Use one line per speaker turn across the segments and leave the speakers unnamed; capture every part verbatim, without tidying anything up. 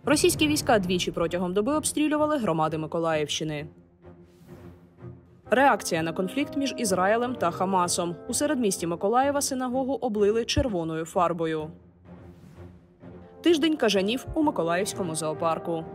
Російські війська двічі протягом доби обстрілювали громади Миколаївщини. Реакція на конфлікт між Ізраїлем та Хамасом. У середмісті Миколаєва синагогу облили червоною фарбою. Тиждень кажанів у Миколаївському зоопарку.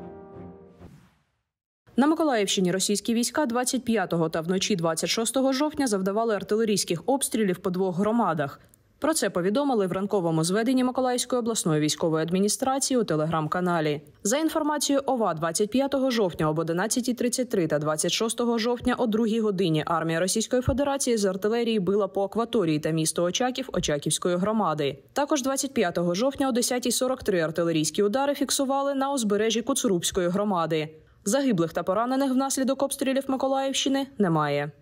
На Миколаївщині російські війська двадцять п'ятого та вночі двадцять шостого жовтня завдавали артилерійських обстрілів по двох громадах. Про це повідомили в ранковому зведенні Миколаївської обласної військової адміністрації у телеграм-каналі. За інформацією ОВА, двадцять п'ятого жовтня об одинадцятій тридцять три та двадцять шостого жовтня о другій годині армія Російської Федерації з артилерії била по акваторії та місту Очаків Очаківської громади. Також двадцять п'ятого жовтня о десятій сорок три артилерійські удари фіксували на узбережжі Куцурубської громади. Загиблих та поранених внаслідок обстрілів Миколаївщини немає.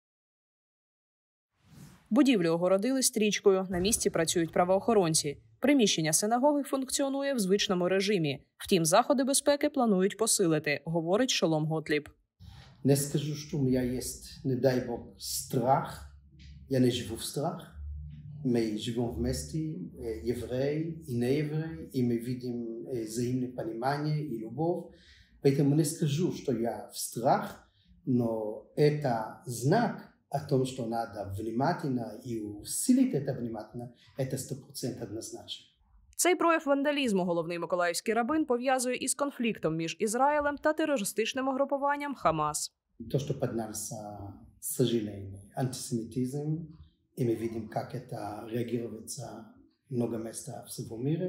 Будівлю огородили стрічкою. На місці працюють правоохоронці. Приміщення синагоги функціонує в звичному режимі. Втім, заходи безпеки планують посилити, говорить Шолом Готліб.
Не скажу, що у мене є, не дай Бог, страх. Я не живу в страх. Ми живемо в місті, євреї і неєвреї, і ми бачимо взаємне розуміння і любов. Поэтому не скажу, что я в страх, но это знак о том, что надо внимательно и усилить это внимательно, это сто процентов однозначно.
Цей прояв вандалізму головний миколаївський рабин пов'язує із конфліктом між Ізраїлем та терористичним угрупуванням Хамас.
То, что поднялся, к сожалению, антисемитизм, и мы видим, как это реагируется в много мест всего мира.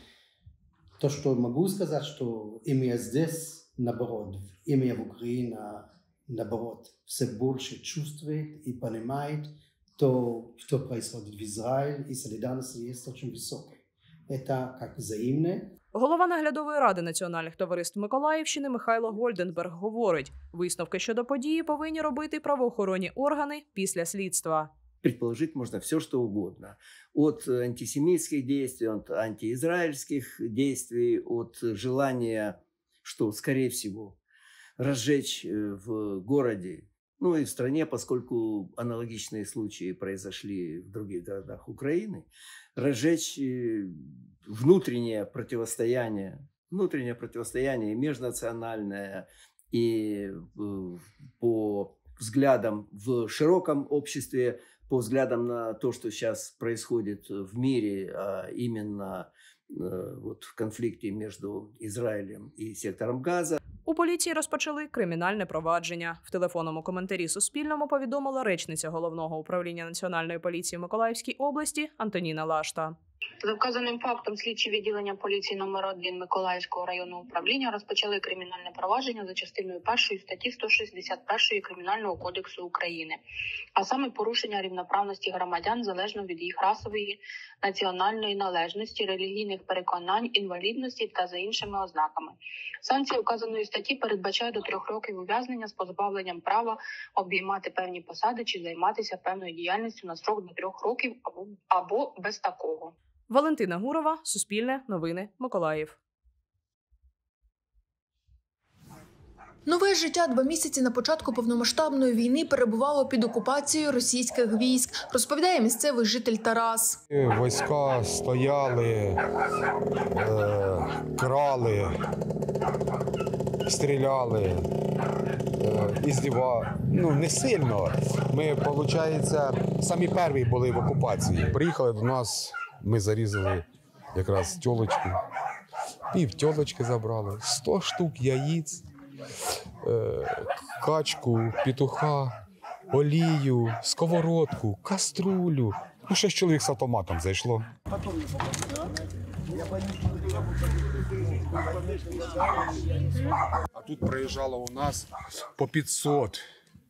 То, что могу сказать, что имея здесь, наоборот, имея в Украине, наоборот, все больше чувствует и понимает то, что происходит в Израиле, и солидарность есть очень высокая. Это как взаимное.
Голова наглядової ради національних товариств Миколаївщини Михайло Гольденберг говорить, висновки щодо події повинні робити правоохоронні органи після слідства.
Предположить можно все, что угодно. От антисемитских действий, от антиизраильских действий, от желания, что, скорее всего, разжечь в городе, ну и в стране, поскольку аналогичные случаи произошли в других городах Украины, разжечь внутреннее противостояние, внутреннее противостояние межнациональное и по взглядам в широком обществе, по взглядам на то, что сейчас происходит в мире, а именно э, вот в конфликте между Израилем и сектором Газа.
У поліції розпочали кримінальне провадження. В телефонному коментарі Суспільному повідомила речниця Головного управління Національної поліції в Миколаївській області Антоніна Лашта.
За вказаним фактом слідчі відділення поліції номер один Миколаївського районного управління розпочали кримінальне провадження за частиною першої статті сто шістдесят один Кримінального кодексу України, а саме порушення рівноправності громадян залежно від їх расової, національної належності, релігійних переконань, інвалідності та за іншими ознаками. Санкція вказаної статті передбачає до трьох років ув'язнення з позбавленням права обіймати певні посади чи займатися певною діяльністю на строк до трьох років або, або без такого.
Валентина Гурова, Суспільне, Новини, Миколаїв.
Нове життя два місяці на початку повномасштабної війни перебувало під окупацією російських військ, розповідає місцевий житель Тарас.
Війська стояли, е, крали, стріляли, е, іздівали. Ну, не сильно. Ми, виходить, самі перші були в окупації. Приїхали до нас, ми зарізали якраз тьолочку, пів тьолочки забрали, сто штук яїць, качку, петуха, олію, сковородку, каструлю. Ну, шість чоловік з автоматом зайшло. А тут приїжджало у нас по п'ятсот.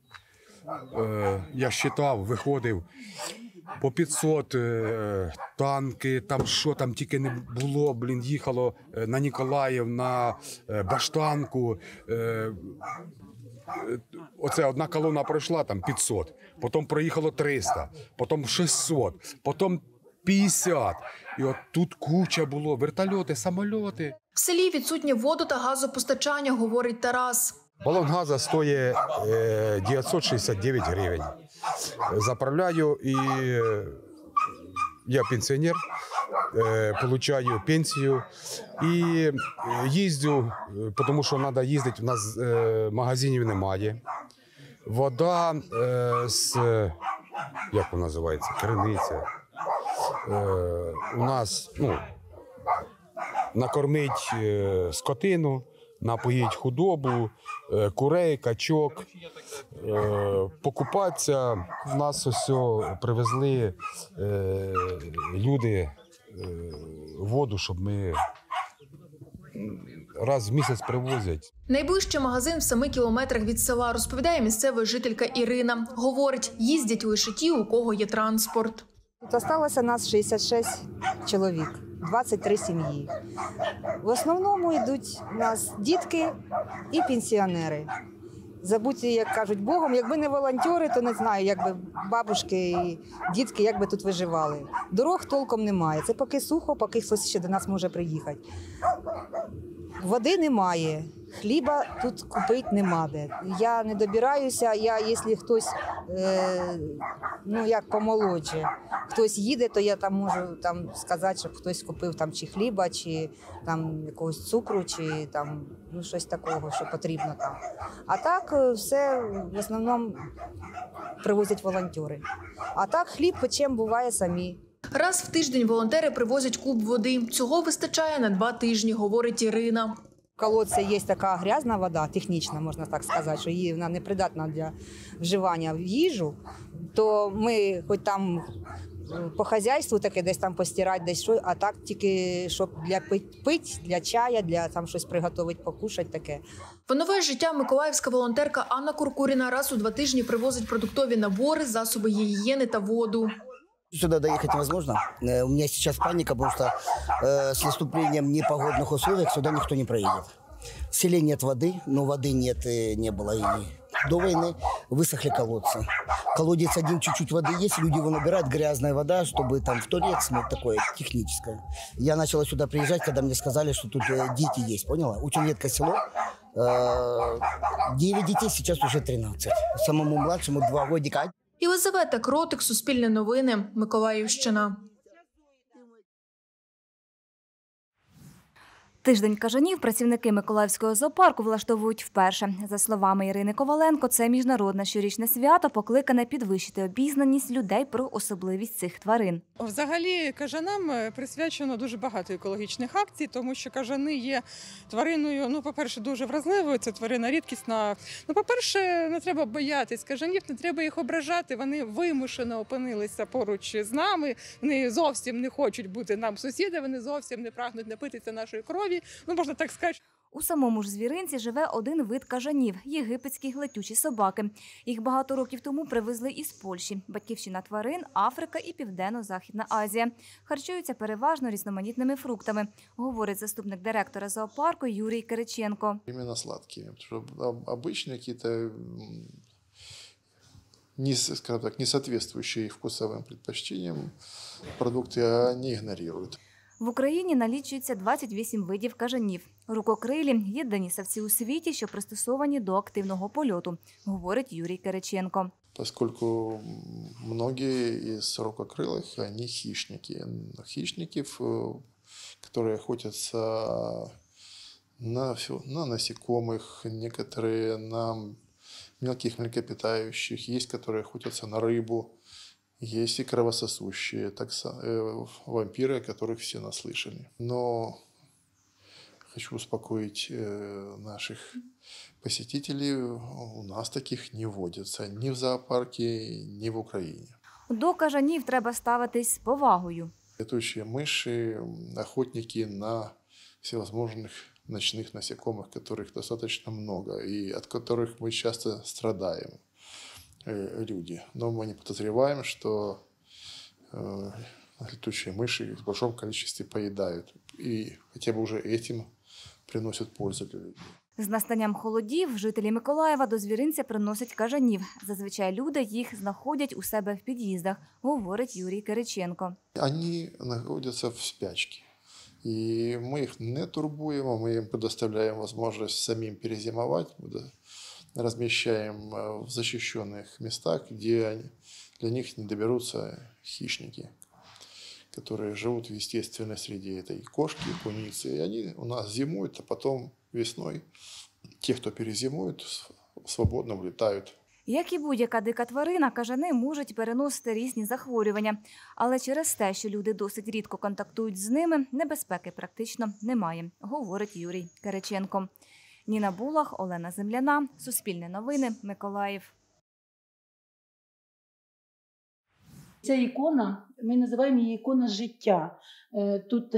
Я считав, виходив. По п'ятсот е, танки, там що там тільки не було, блін, їхало на Ніколаїв, на е, Баштанку. Е, оце одна колона пройшла, там п'ятсот, потім проїхало триста, потім шістсот, потім п'ятдесят. І от тут куча було, вертольоти, самольоти.
В селі відсутнє воду та газопостачання, говорить Тарас.
Балон газу стоїть е, дев'ятсот шістдесят дев'ять гривень. Заправляю і я пенсіонер, отримую пенсію і їздю, тому що треба їздити, у нас магазинів немає. Вода з, як вона називається, криниця. У нас, ну, накормить скотину, напоїть худобу, курей, качок, покупатися. В нас ось привезли люди воду, щоб ми раз в місяць привозять.
Найближчий магазин в семи кілометрах від села, розповідає місцева жителька Ірина. Говорить, їздять лише ті, у кого є транспорт.
Тут залишилося нас шістдесят шість чоловік, двадцять три сім'ї. В основному йдуть у нас дітки і пенсіонери. Забуті, як кажуть, Богом, якби не волонтери, то не знаю, якби бабушки і дітки, як би тут виживали. Дорог толком немає. Це поки сухо, поки хтось ще до нас може приїхати. Води немає, хліба тут купити нема де. Я не добираюся, я, якщо хтось, е, ну як помолодше, хтось їде, то я там можу там сказати, щоб хтось купив там чи хліба, чи там якогось цукру, чи там ну, щось такого, що потрібно там. А так все в основному привозять волонтери. А так хліб печем буває самі.
Раз в тиждень волонтери привозять куб води. Цього вистачає на два тижні, говорить Ірина.
В колодці є така грязна вода, технічна, можна так сказати, що її вона непридатна для вживання в їжу, то ми хоч там по хазяйству таке десь там постирати, десь що, а так тільки, щоб для пить, для чая, для там щось приготувати, покушати таке.
В нове життя миколаївська волонтерка Анна Куркуріна раз у два тижні привозить продуктові набори, засоби гігієни та воду.
Сюда доехать невозможно. У меня сейчас паника, потому что э, с наступлением непогодных условий сюда никто не проедет. В селе нет воды, но воды нет, не было и до войны. Высохли колодцы. Колодец один, чуть-чуть воды есть, люди его набирают, грязная вода, чтобы там в туалет смыть, такое техническое. Я начала сюда приезжать, когда мне сказали, что тут дети есть, поняла? Ученетка село, девять детей, сейчас уже тринадцать. Самому младшему два годика.
Єлизавета Кротик, Суспільне новини, Миколаївщина.
Тиждень кажанів працівники Миколаївського зоопарку влаштовують вперше. За словами Ірини Коваленко, це міжнародне щорічне свято, покликане підвищити обізнаність людей про особливість цих тварин.
Взагалі, кажанам присвячено дуже багато екологічних акцій, тому що кажани є твариною, ну, по-перше, дуже вразливою, це тварина рідкісна. Ну, по-перше, не треба боятись кажанів, не треба їх ображати, вони вимушено опинилися поруч з нами, вони зовсім не хочуть бути нам сусіди, вони зовсім не прагнуть напитися нашої крові. Ну, можна так сказати.
У самому ж звіринці живе один вид кажанів – єгипетські летючі собаки. Їх багато років тому привезли із Польщі. Батьківщина тварин – Африка і Південно-Західна Азія. Харчуються переважно різноманітними фруктами, говорить заступник директора зоопарку Юрій Кириченко.
Іменно сладкі, тому що обичні якісь не, скажем так, не соответствующие вкусовим предпочтениям продукти вони ігнорують.
В Україні налічується двадцять вісім видів кажанів. Рукокрилі – єдині савці у світі, що пристосовані до активного польоту, говорить Юрій Кириченко.
Поскольку многие из рукокрылых, они хищники. Хищников, которые охотятся на, на насекомых, некоторые на мелких млекопитающих, есть, которые охотятся на рыбу. Есть и кровососущие так, э, вампиры, о которых все наслышали. Но хочу успокоить э, наших посетителей, у нас таких не водится ні в зоопарке, ні в Україні.
До кажанів треба ставитись з повагою.
Летучие мыши, охотники на всевозможных ночных насекомых, которых достаточно много и от которых мы часто страдаем. Люди. Но мы не подозреваем, что э, летучие мыши в большом количестве поедают. И хотя бы уже этим приносят пользу для людей.
З настанням холодів жителі Миколаєва до звіринця приносять кажанів. Зазвичай люди їх знаходять у себе в під'їздах, говорить Юрій Кириченко.
Вони знаходяться в спячці. І ми їх не турбуємо, ми їм предоставляємо можливість самим перезимувати. Размещаем в защищенных местах, где для них не доберутся хищники, которые живут в естественной среде. Это и кошки, и куницы. И они у нас зимуют, а потом весной те, кто перезимуют, свободно влітають.
Як і будь-яка дика тварина, кажани можуть переносити різні захворювання. Але через те, що люди досить рідко контактують з ними, небезпеки практично немає, говорить Юрій Кириченко. Ніна Булах, Олена Земляна, Суспільне новини, Миколаїв.
Ця ікона, ми називаємо її ікона життя. Тут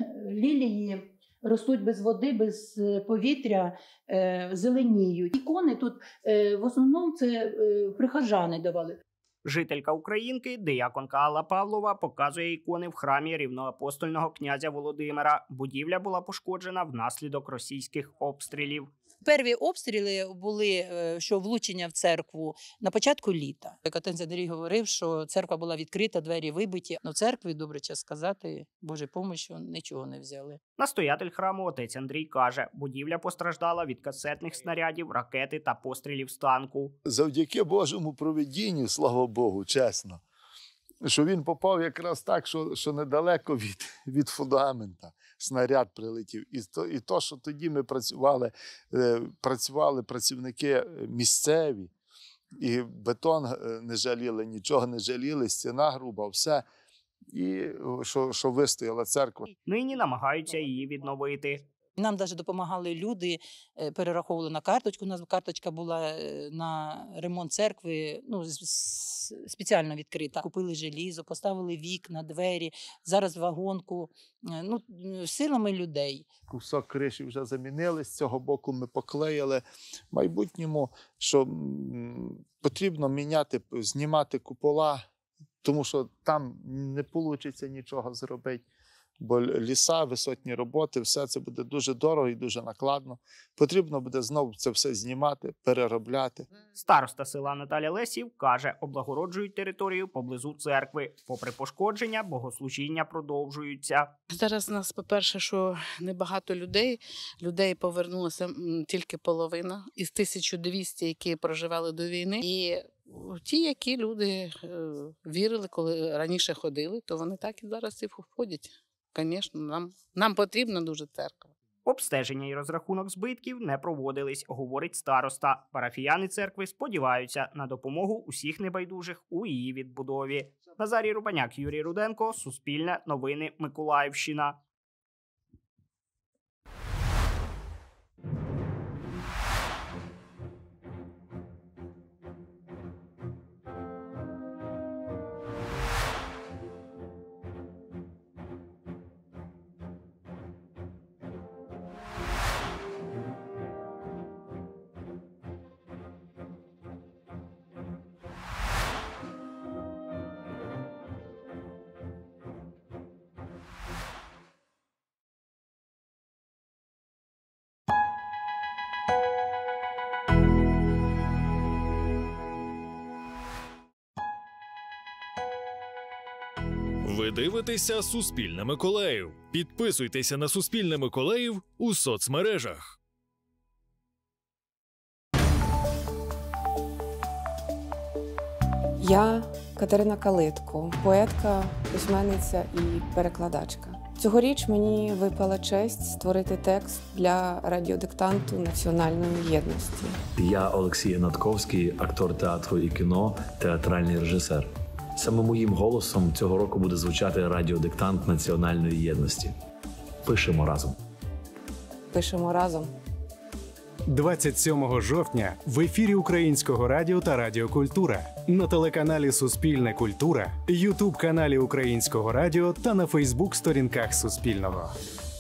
лілії ростуть без води, без повітря, зеленіють. Ікони тут в основному це прихожани давали.
Жителька Українки, дияконка Алла Павлова, показує ікони в храмі рівноапостольного князя Володимира. Будівля була пошкоджена внаслідок російських обстрілів.
Перві обстріли були, що влучення в церкву на початку літа. Отець Андрій говорив, що церква була відкрита, двері вибиті. Но в церкві, добре час сказати, Божою помощю нічого не взяли.
Настоятель храму отець Андрій каже, будівля постраждала від касетних снарядів, ракети та пострілів з танку.
Завдяки Божому провидінню, слава Богу, чесно, що він попав якраз так, що, що недалеко від, від фундамента снаряд прилетів. І то, і то, що тоді ми працювали, е, працювали працівники місцеві, і бетон не жаліли, нічого не жаліли, стіна груба, все. І що, що вистояла церква.
Нині намагаються її відновити.
Нам навіть допомагали люди, перераховували на карточку. У нас карточка була на ремонт церкви, ну, спеціально відкрита. Купили желізо, поставили вікна, двері, зараз вагонку, ну, силами людей.
Кусок криші вже замінили, з цього боку ми поклеїли. В майбутньому, що потрібно міняти, знімати купола, тому що там не вийде нічого зробити. Бо ліса, висотні роботи, все це буде дуже дорого і дуже накладно. Потрібно буде знову це все знімати, переробляти.
Староста села Наталя Лесів каже, облагороджують територію поблизу церкви. Попри пошкодження, богослужіння продовжуються.
Зараз у нас, по-перше, що небагато людей. Людей повернулося тільки половина із тисяча двісті, які проживали до війни. І ті, які люди вірили, коли раніше ходили, то вони так і зараз і входять. Звісно, нам, нам потрібна дуже церква.
Обстеження і розрахунок збитків не проводились, говорить староста. Парафіяни церкви сподіваються на допомогу усіх небайдужих у її відбудові. Назарій Рубаняк, Юрій Руденко, Суспільне новини, Миколаївщина.
Ви дивитеся «Суспільне Миколаїв». Підписуйтеся на «Суспільне Миколаїв» у соцмережах.
Я Катерина Калитко, поетка, письменниця і перекладачка. Цьогоріч мені випала честь створити текст для радіодиктанту національної єдності.
Я Олексій Натковський, актор театру і кіно, театральний режисер. Саме моїм голосом цього року буде звучати радіодиктант національної єдності. Пишемо разом.
Пишемо разом.
двадцять сьомого жовтня в ефірі Українського радіо та Радіо Культура, на телеканалі Суспільне Культура, Ютуб-каналі Українського радіо та на Фейсбук-сторінках Суспільного.